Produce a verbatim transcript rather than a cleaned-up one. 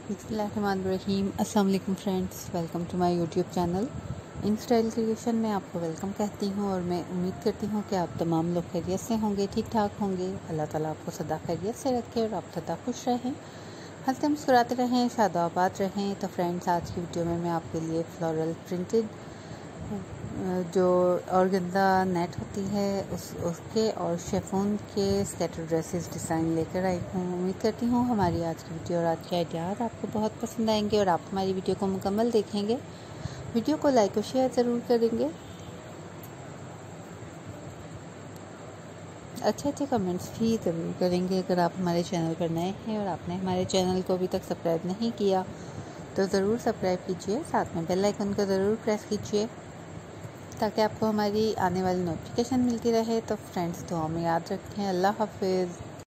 बिस्मिल्लाहिर्रहमानिर्रहीम। अस्सलाम वालेकुम friends, welcome to my YouTube channel in style creation में आपको वेलकम कहती हूँ और मैं उम्मीद करती हूँ कि आप तमाम लोग खैरियत से होंगे, ठीक ठाक होंगे। अल्लाह ताला आपको सदा खैरियत से रखे और आप सदा खुश रहें, हंसते मुस्कुराते रहें, शादाबाद रहें। तो फ्रेंड्स, आज की वीडियो में मैं आपके लिए फ्लोरल प्रिंटेड जो ऑर्गेन्जा नेट होती है उस उसके और शेफोन के स्कैटर ड्रेसेस डिज़ाइन लेकर आई हूँ। उम्मीद करती हूँ हमारी आज की वीडियो और आज के आइडियाज़ आपको बहुत पसंद आएंगे और आप हमारी वीडियो को मुकम्मल देखेंगे। वीडियो को लाइक और शेयर ज़रूर करेंगे, अच्छे अच्छे कमेंट्स भी ज़रूर करेंगे। अगर आप हमारे चैनल पर नए हैं और आपने हमारे चैनल को अभी तक सब्सक्राइब नहीं किया तो ज़रूर सब्सक्राइब कीजिए, साथ में बेल आइकन को ज़रूर प्रेस कीजिए ताकि आपको हमारी आने वाली नोटिफिकेशन मिलती रहे। तो फ्रेंड्स, दुआ में याद रखें। अल्लाह हाफिज़।